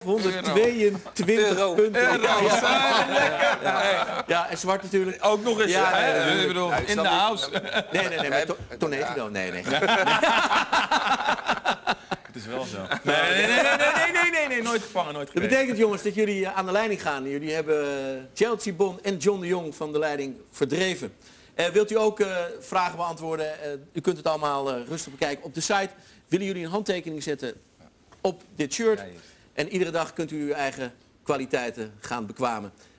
522 punten. Ja, en zwart natuurlijk. Ook nog eens. Ja, Ik bedoel, in de house. Nee, maar Tornado, nee. Het is wel zo. Nee, nooit gevangen, nooit Dat gekregen. betekent, jongens, dat jullie aan de leiding gaan. Jullie hebben Chelsea Bon en John de Jong van de leiding verdreven. Wilt u ook vragen beantwoorden? U kunt het allemaal rustig bekijken op de site. Willen jullie een handtekening zetten op dit shirt? En iedere dag kunt u uw eigen kwaliteiten gaan bekwamen.